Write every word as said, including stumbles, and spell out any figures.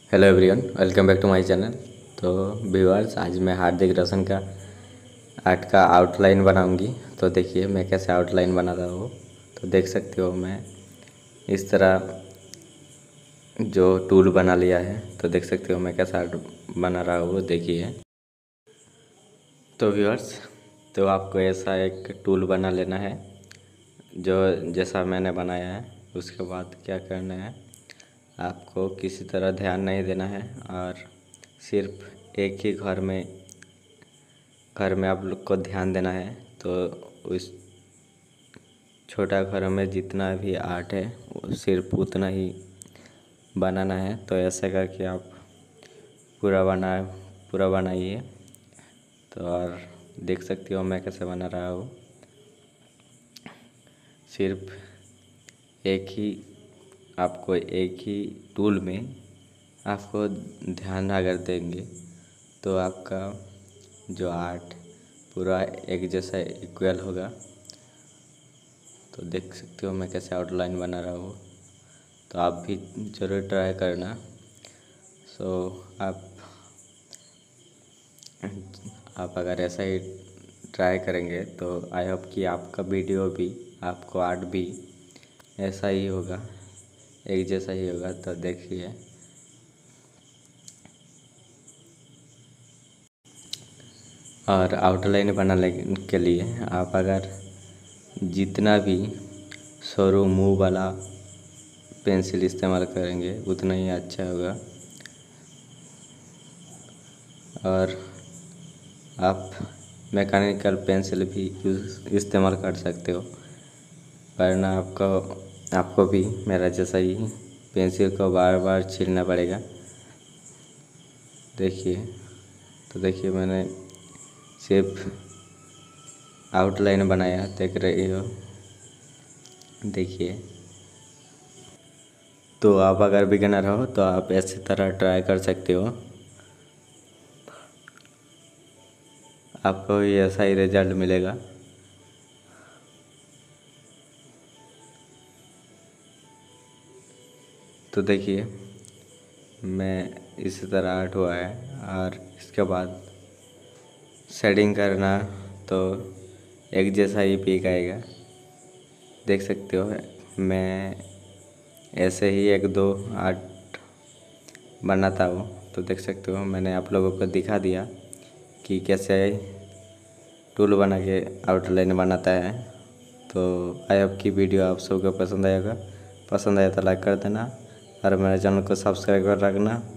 Hello everyone, welcome back to my channel. तो viewers, आज मैं हार्दिक रोशन का आर्ट का आउटलाइन बनाऊंगी। तो देखिए मैं कैसे आउटलाइन बना रहा हूँ। तो देख सकते हो मैं इस तरह जो टूल बना लिया है। तो देख सकते हो मैं कैसा आर्ट बना रहा हूँ, देखिए। तो व्यूअर्स, तो आपको ऐसा एक टूल बना लेना है जो जैसा मैंने बनाया है। उसके बाद क्या करना है, आपको किसी तरह ध्यान नहीं देना है और सिर्फ एक ही घर में घर में आप लोग को ध्यान देना है। तो उस छोटा घर में जितना भी आर्ट है वो सिर्फ उतना ही बनाना है। तो ऐसे करके आप पूरा बना पूरा बनाइए। तो और देख सकते हो मैं कैसे बना रहा हूँ। सिर्फ एक ही आपको एक ही टूल में आपको ध्यान अगर देंगे तो आपका जो आर्ट पूरा एक जैसा इक्वल होगा। तो देख सकते हो मैं कैसे आउटलाइन बना रहा हूँ। तो आप भी ज़रूर ट्राई करना। सो आप आप अगर ऐसा ही ट्राई करेंगे तो आई होप कि आपका वीडियो भी, आपको आर्ट भी ऐसा ही होगा, एक जैसा ही होगा। तो देखिए, और आउटलाइन बनाने के लिए आप अगर जितना भी सरू मुँह वाला पेंसिल इस्तेमाल करेंगे उतना ही अच्छा होगा। और आप मैकेनिकल पेंसिल भी यूज़ इस्तेमाल कर सकते हो, वरना आपको आपको भी मेरा जैसा ही पेंसिल को बार बार छीलना पड़ेगा। देखिए, तो देखिए मैंने सिर्फ आउटलाइन बनाया, देख रही हो। देखिए, तो आप अगर बिगिनर हो तो आप ऐसी तरह ट्राई कर सकते हो, आपको ये ऐसा ही रिजल्ट मिलेगा। तो देखिए मैं इसी तरह आर्ट हुआ है। और इसके बाद शेडिंग करना तो एक जैसा ही पीक आएगा। देख सकते हो मैं ऐसे ही एक दो आर्ट बनाता हूँ। तो देख सकते हो मैंने आप लोगों को दिखा दिया कि कैसे टूल बना के आउटलाइन बनाता है। तो आई होप की वीडियो आप सबको पसंद आएगा। पसंद आया तो लाइक कर देना और मेरे चैनल को सब्सक्राइब कर रखना।